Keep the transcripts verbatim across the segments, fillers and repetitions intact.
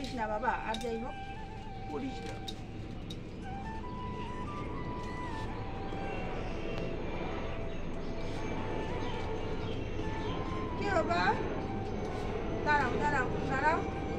করিস না বাবা, আর যাই হোক করিস না। কি বাবা, দাঁড়াও দাঁড়াও দাঁড়াও।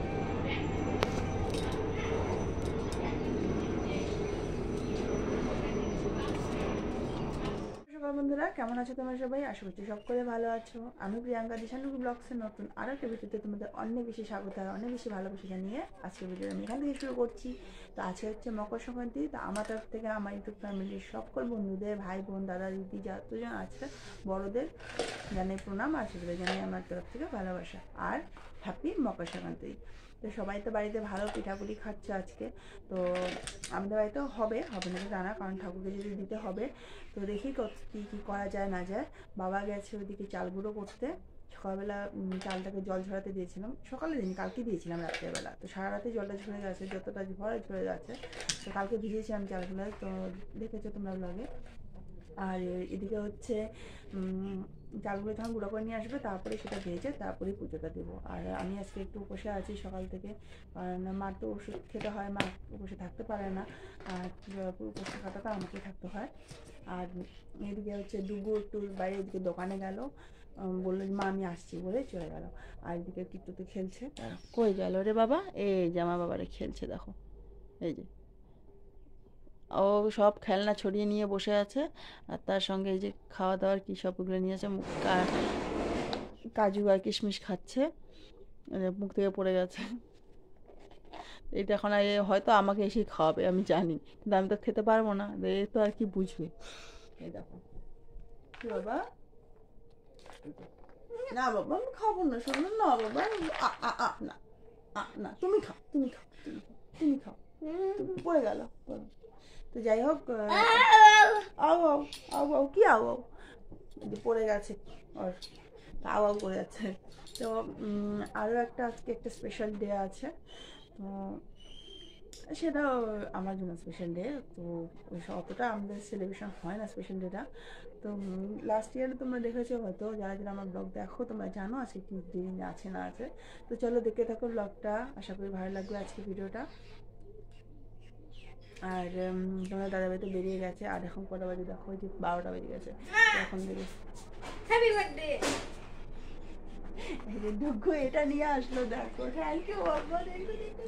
বন্ধুরা কেমন আছো তোমরা সবাই? আশা করছি সকলে ভালো আছো। আমি প্রিয়াঙ্কা দিশানুক ব্লগসের নতুন আরও একটা ভিডিওতে তোমাদের অনেক বেশি স্বাগত আর অনেক বেশি ভালোবাসা জানিয়ে আজকের ভিডিও আমি এখান থেকে শুরু করছি। তো আজকে হচ্ছে মকর সংক্রান্তি। তো আমার তরফ থেকে আমার ইউটিউব ফ্যামিলির সকল বন্ধুদের, ভাই বোন, দাদা দিদি যতজন আছে বড়দের জানাই প্রণাম আর ছোটদের জানাই আমার তরফ থেকে ভালোবাসা আর হ্যাপি মকর সংক্রান্তি। তো সবাই তো বাড়িতে ভালো পিঠাপুলি খাচ্ছে আজকে। তো আমাদের বাড়িতেও হবে হবে না জানা, কারণ ঠাকুরকে যদি দিতে হবে। তো দেখি কী কী করা যায় না যায়। বাবা গেছে ওইদিকে চাল গুঁড়ো করতে। সকালবেলা চালটাকে জল ঝরাতে দিয়েছিলাম, সকালে দিন কালকে দিয়েছিলাম রাত্রেবেলা। তো সারা রাতে জলটা ঝরে গেছে, যতটা ভরা ঝরে গেছে। তো কালকে ভিজিয়েছিলাম চালগুলো, তো দেখেছো তোমরা ব্লগে। আর এদিকে হচ্ছে চালগুলো যখন গুঁড়ো করে নিয়ে আসবে তারপরে সেটা ভেজে তারপরে পুজোটা দেবো। আর আমি আজকে একটু উপসে আছি সকাল থেকে, কারণ মার তো ওষুধ খেতে হয়, মা উপসে থাকতে পারে না। আর উপসে থাকাটা আমাকে থাকতে হয়। আর এদিকে হচ্ছে দুগু একটু বাইরে এদিকে দোকানে গেল, বললো মা আমি আসছি বলে চলে গেল। আর এদিকে কিট্টু তো খেলছে। কই গেল রে বাবা? এই যে আমার বাবারে খেলছে, দেখো এই যে ও সব খেলনা ছড়িয়ে নিয়ে বসে আছে। আর তার সঙ্গে এই যে খাওয়া দাওয়ার কী সবগুলো নিয়ে আছে, কাজু আর কিশমিশ খাচ্ছে, মুখ থেকে পড়ে গেছে। এটা এখন হয়তো আমাকে এসে খাওয়াবে আমি জানি, কিন্তু আমি তো খেতে পারবো না, এ তো আর কি বুঝবে। এই দেখো কি বাবা, না বাবা আমি খাবো না, শোনো না বাবা, না না তুমি খাও তুমি খাও তুমি খাও, পড়ে গেল। তো যাই হোক, আও আও আও আও কি আও আও পড়ে গেছে ওর, আও আও করে যাচ্ছে। তো আরও একটা আজকে একটা স্পেশাল ডে আছে, তো সেটাও আমার জন্য স্পেশাল ডে। তো অতটা আমাদের সেলিব্রেশন হয় না স্পেশাল ডেটা। তো লাস্ট ইয়ারে তোমরা দেখেছো হয়তো, যারা যারা আমার ব্লগ দেখো তোমরা জানো আজকে কি দিন আছে না আছে। তো চলো দেখতে থাকো ব্লগটা, আশা করি ভালো লাগবে আজকে ভিডিওটা। আর তোমার দাদাভাই তো বেরিয়ে গেছে, আর এখন কটা বাজে দেখো, যে বারোটা বেজে গেছে এখন থেকে। Happy birthday. এই যে দুঃখ এটা নিয়ে আসলো, দেখো থ্যাংক ইউ বাবা, দেখো দেখো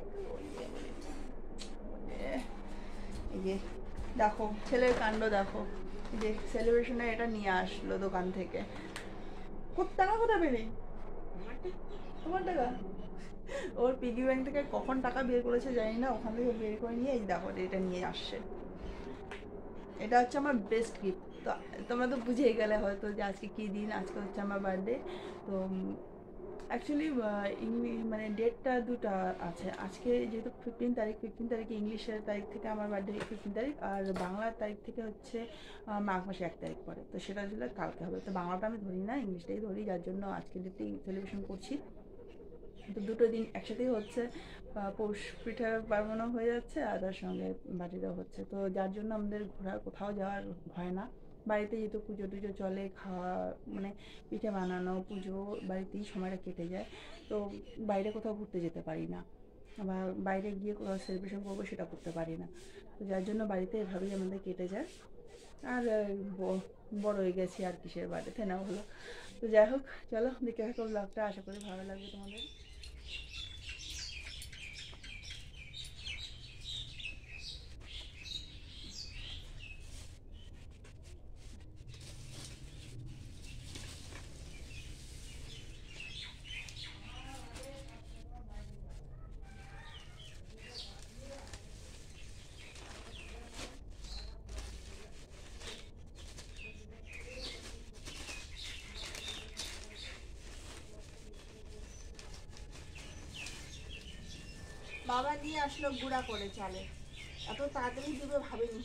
এই যে দেখো ছেলের কাণ্ড দেখো, এই যে সেলিব্রেশনে এটা নিয়ে আসলো দোকান থেকে। কত টাকা কোথায় পেলি? তোমার টাকা? ওর পিগি ব্যাংক থেকে কখন টাকা বের করেছে জানি না, ওখান থেকে বের করে নিয়ে এই দেখো এটা নিয়ে আসছে। এটা হচ্ছে আমার বেস্ট গিফট। তো তোমরা তো বুঝেই গেলে হয়তো যে আজকে কী দিন, আজকে হচ্ছে আমার বার্থডে। তো অ্যাকচুয়ালি মানে ডেটটা দুটা আছে আজকে, যেহেতু ফিফটিন তারিখ, ফিফটিন তারিখে ইংলিশের তারিখ থেকে আমার বার্থডে ফিফটিন তারিখ, আর বাংলার তারিখ থেকে হচ্ছে মাঘ মাসে এক তারিখ পরে। তো সেটা আসলে কালকে হবে। তো বাংলাটা আমি ধরি না, ইংলিশটাই ধরি, যার জন্য আজকে ডেটেই সেলিব্রেশন করছি। তো দুটো দিন একসাথেই হচ্ছে, পৌষ পিঠা পার্বণও হয়ে যাচ্ছে আর তার সঙ্গে বাটিটাও হচ্ছে। তো যার জন্য আমাদের ঘোরা কোথাও যাওয়ার হয় না, বাড়িতে যেহেতু পুজো টুজো চলে, খাওয়া মানে পিঠে বানানো, পুজো বাড়িতেই সময়টা কেটে যায়। তো বাইরে কোথাও ঘুরতে যেতে পারি না, বা বাইরে গিয়ে কোথাও সেলিব্রেশন করবো সেটা করতে পারি না। তো যার জন্য বাড়িতে এভাবেই আমাদের কেটে যায়। আর বড় হয়ে গেছি আর কিসের বাড়িতে না হলো। তো যাই হোক চলো দেখে থাকো ব্লগটা, আশা করি ভালো লাগবে তোমাদের। বাবা নিয়ে আসলো গুঁড়া করে চালে, এত তাড়াতাড়ি দিবে ভাবিনি।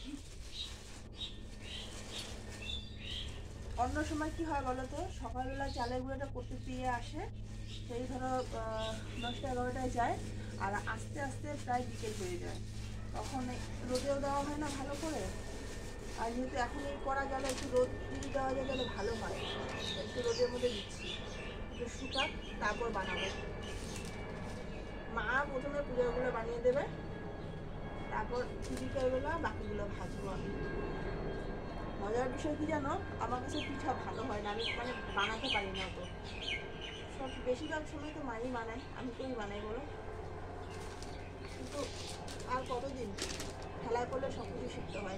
অন্য সময় কি হয় বলো তো, সকালবেলা চালের গুঁড়োটা করতে দিয়ে আসে, সেই ধরো দশটা এগারোটায় যায়, আর আস্তে আস্তে প্রায় বিকেল হয়ে যায়। তখন রোদেও দেওয়া হয় না ভালো করে। আর যেহেতু এখন এই করা গেলে একটু রোদ যদি দেওয়া যায় তাহলে ভালো হয়, একটু রোদের মধ্যে দিচ্ছি, একটু শুকাক তারপর বানাবো। মা প্রথমে পুজোগুলো বানিয়ে দেবে, তারপর বিকেলবেলা বাকিগুলো ভাজবো আমি। মজার বিষয় কি জানো, আমার কাছে পিঠা ভালো হয় না, আমি মানে বানাতে পারি না তো। সব বেশিরভাগ সময় তো মাই বানায়, আমি কই বানাই বলো। কিন্তু আর কতদিন খেলায় করলে সব কিছু শিখতে হয়।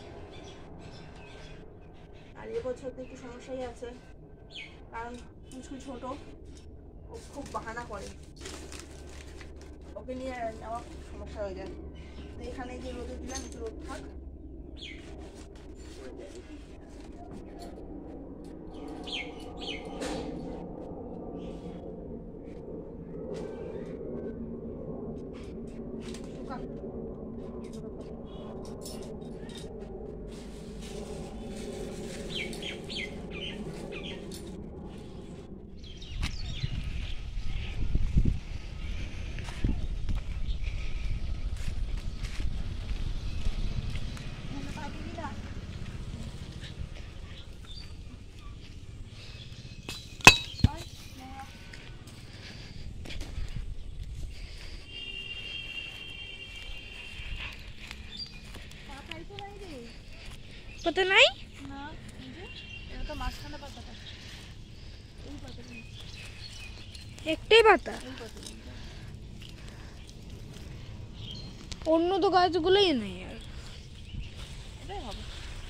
আর এবছর তো একটু সমস্যাই আছে, কারণ কিছু ছোট ও খুব বাহানা করে, ওকে নিয়ে আমার খুব সমস্যা হয়ে যায়। তো এখানে যে রোদে দিলাম, একটু রোদ থাক। পাতা নাই না, এটা তো মাঝখানে পাতাটা, এই পাতাটা, একটাই পাতা, এই পাতাটা। অন্য তো গাছগুলোই নেই আর। এটাই হবে।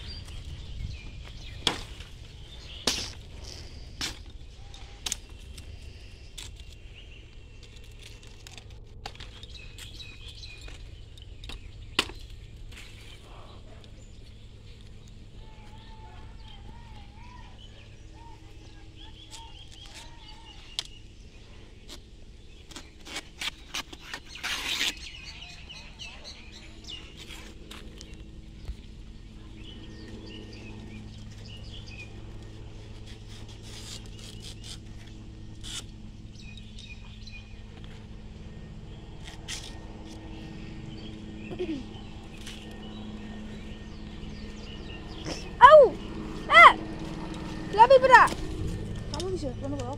আউ আ লাবি বড়া আমি কিছু কোনো বড়